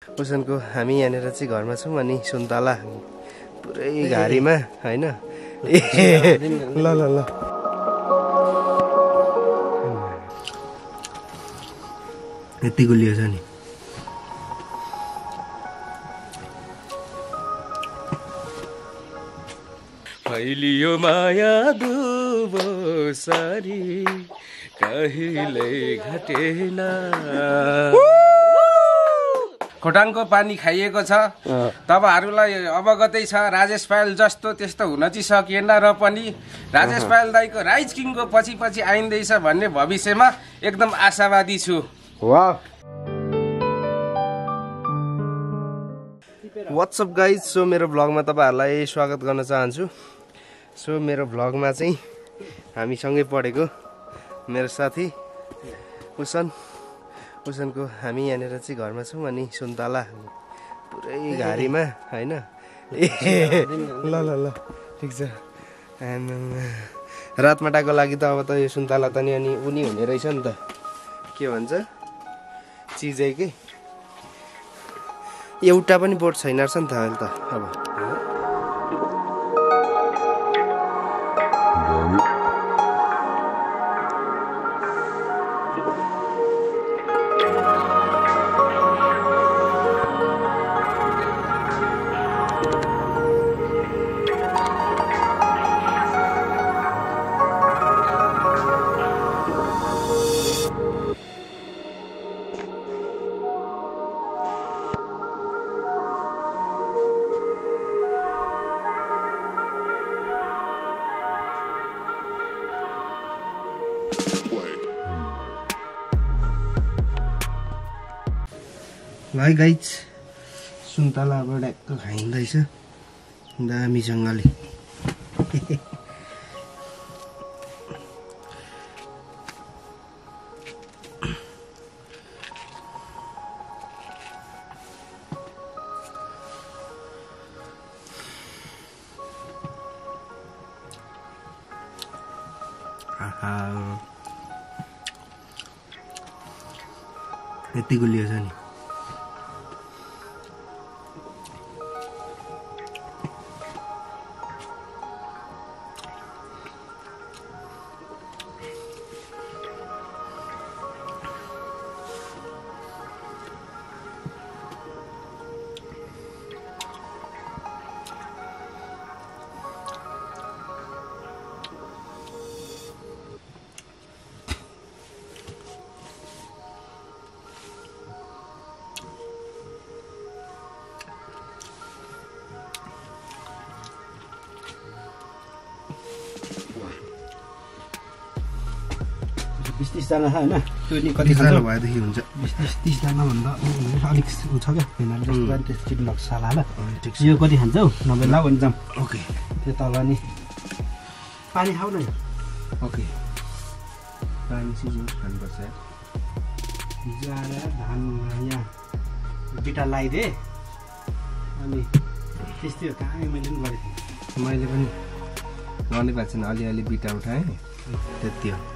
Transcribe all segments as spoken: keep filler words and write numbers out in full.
उसनको हामी यहाँनिर चाहिँ घरमा छौँ अनि सुन्तला पुरै घारीमा हैन ल ल ल यति गुलियो छ नि फैलियो माया दुबो सारी कहिल्यै घटेन खोटाङको पानी खाइएको छ तपाईहरुलाई अवगतै छ राजेश पायल जस्तो त्यस्तो हुन चाहिँ सकिएन र पनि राजेश पायल दाइको राइज किङको पछि पछि आइन्दैछ भन्ने भविष्यमा एकदम आशावादी छु वाह व्हाट्स अप गाइज सो मेरो भ्लगमा तपाईहरुलाई स्वागत गर्न चाहन्छु सो मेरो भ्लगमा चाहिँ हामी सँगै पढेको मेरो साथी उसन उसनको हामी यहाँनिर चाहिँ घरमा छौँ अनि सुन्तला पुरै घारीमा हैन ल ल ल ठिक छ रातमाटाको लागि त अब त यो सुन्तला त नि अनि उनी हुने रहेछ नि त के भन्छ चिजै के एउटा पनि बोट छैन रहेछ नि त अहिले त अब ल गाइज सुन्तला अब ड्याक्क खाइँदैछ दामीसँगले यति गुलियो छ नि बिस तीस जना छ हैन त्यो नि कति खान्छ भएदेखि हुन्छ बिस तीस जना भन्दा अलिक उ छ क्या भेनाले जस्तो त्यस्तो चिकन लक्स साला ल यो कति खान्छौ नब्बे लाउ अनि जाम ओके त्यो तल नि पानी खाऊ न ओके पानी चाहिँ खानुपर्छ जारा धान यहाँ बिटा लगाइदे अनि त्यस्तै हो कहाँ मैले पनि गरेको थिएँ मैले पनि गर्ने भएको छैन अलिअलि बिटा उठाएँ त्यति हो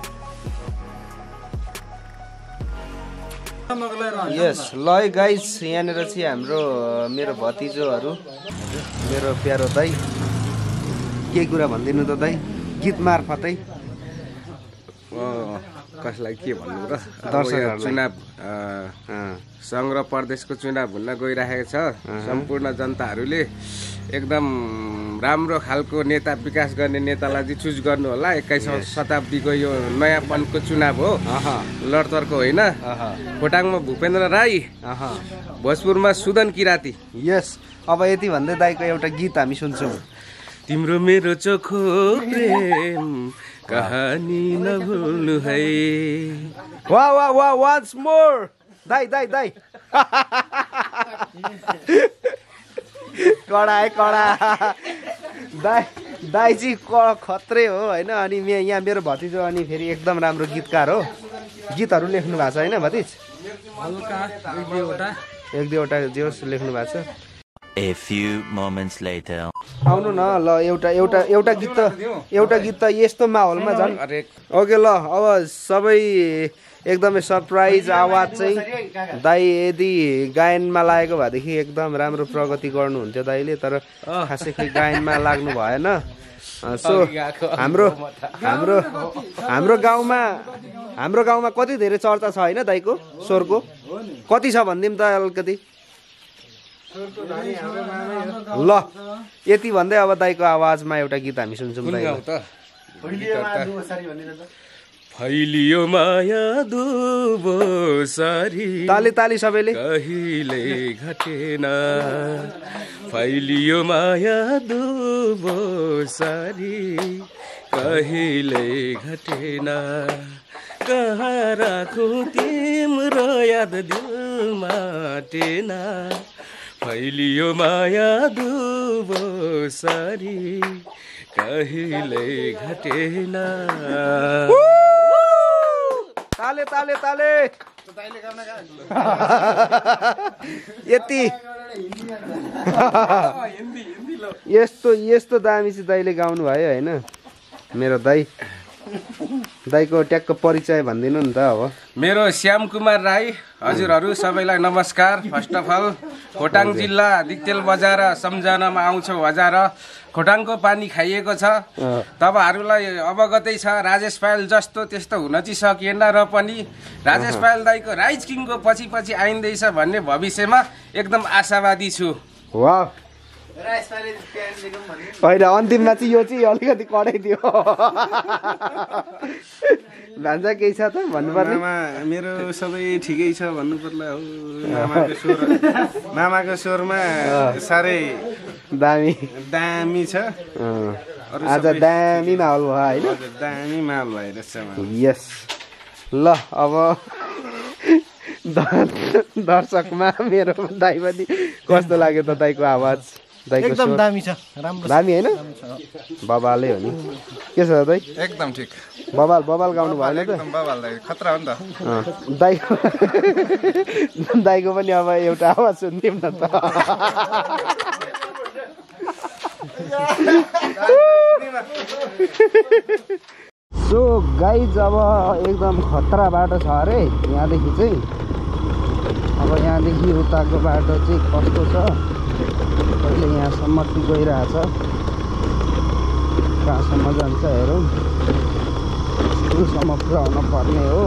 यस ल गाइस यहाँनिर चाहिँ हाम्रो मेरो भतिजोहरू मेरो प्यारो दाइ के कुरा भनिदिनु त दाइ गीत मार्फतै कसलाई के भन्नु र दर्शकहरू चुनाव सङ्घ र प्रदेशको चुनाव हुन गइरहेको छ सम्पूर्ण जनताहरूले एकदम राम्रो खालको नेता विकास गर्ने नेतालाई चाहिँ चुज गर्नु होला एक्काइसौँ शताब्दीको यो नयाँपनको चुनाव हो लडतर्को होइन खोटाङमा भूपेन्द्र राई भोजपुरमा सुदन किराती यस अब यति भन्दै दाइको एउटा गीत हामी सुन्छौँ तिम्रो मेरो चोखो प्रेम कहानी नभुल्नु है वा वा वा वान्स मोर दाइ दाइ दाइ कडा है कडा दाइ दाइ चाहिँ खत्रै हो होइन अनि यहाँ मेरो भतिजो अनि फेरि एकदम राम्रो गीतकार हो गीतहरू लेख्नु भएको छ होइन भतिज हल्का एक दुईवटा एक दुईवटा जे होस् लेख्नु भएको छ A few moments later. आउनु न ल एउटा एउटा एउटा गीत त एउटा गीत त यस्तो माहौलमा झन् ओके ल अब सबै एकदमै सरप्राइज आवाज चाहिँ दाइ यदि गायनमा लागेको भएदेखि एकदम राम्रो प्रगति गर्नुहुन्थ्यो दाइले तर खासै खै गायनमा लाग्नु भएन सो हाम्रो हाम्रो हाम्रो गाउँमा हाम्रो गाउँमा कति धेरै चर्चा छ होइन दाइको स्वरको कति छ भनिदिउँ त अलिकति ल यति भन्दै अब दाइको आवाजमा एउटा गीत हामी सुन्छौँ फैलियो माया दुबो सरी ताली ताली सबैले कहिले घटेन फैलियो माया दुबो सरी कहिले घटेन कहाँ राखौँ तिम्रो याद दिलमा टेन फैलियो माया दुबो सरी कहिले घटेन ताले ताले ताले यति यस्तो यस्तो दामी चाहिँ दाइले गाउनु भयो होइन मेरो दाइ दाइको ट्याक्क परिचय भनिदिनु नि त अब मेरो श्याम कुमार राई हजुरहरू सबैलाई नमस्कार फर्स्ट अफ अल खोटाङ जिल्ला दिक्तेल बजार सम्झनामा आउँछौ हजार खोटाङको पानी खाइएको छ तपाईहरुलाई अवगतै छ राजेश पायल जस्तो त्यस्तो हुन चाहिँ सकिएन र पनि राजेश पायल दाइको राइज किङको पछि पछि आइन्दैछ भन्ने भविष्यमा एकदम आशावादी छु वाह होइन अन्तिममा चाहिँ यो चाहिँ अलिकति कडै थियो भान्जा केही छ त भन्नुपर्ने मेरो सबै ठिकै छ भन्नु पर्ला हो मामाको स्वर मामाको स्वरमा साह्रै दामी दामी छ आज दामी माहौल भयो होइन दामी माहौल भइरहेछ यस ल अब दर्शकमा मेरो दाइ पनि कस्तो लाग्यो त दाइको आवाज एकदम दामी छ राम्रो दामी हैन बबाले हो नि के छ दाइ एकदम ठीक बबाल बबाल गाउनु भएन त एकदम बबाल दाइ खतरा हो नि त दाइ दाइको पनि अब एउटा आवाज सुन्दियौँ न त सो गाइज अब एकदम खतरा बाटो छ अरे यहाँदेखि चाहिँ अब यहाँदेखि उताको बाटो चाहिँ कस्तो छ अहिले यहाँसम्म गइरहेछ कहाँसम्म जान्छ हेरौँ स्कुलसम्म पुऱ्याउन पर्ने हो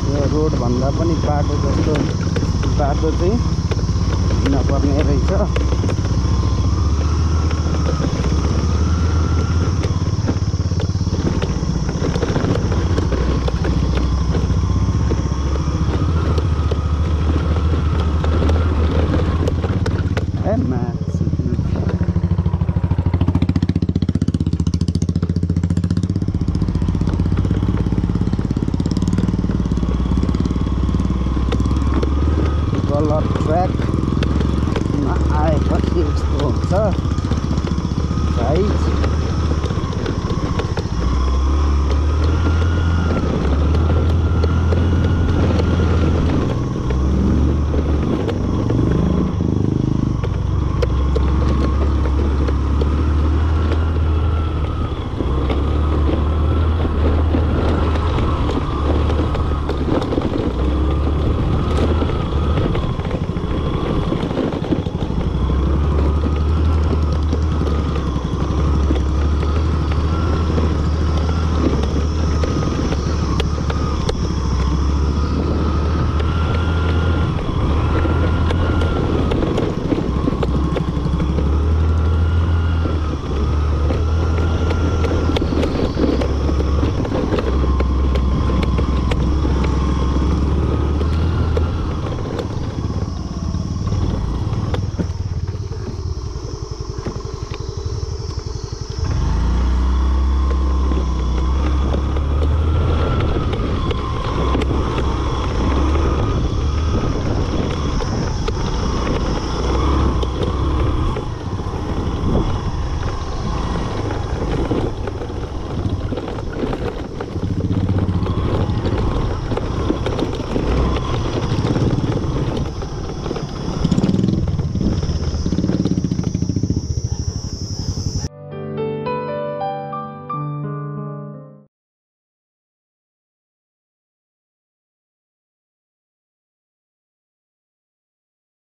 यो रोड भन्दा पनि बाटो जस्तो बाटो चाहिँ नपर्ने रहेछ। ए माथि गलत ट्र्याकमा आएपछि यस्तो हुन्छ गाइस।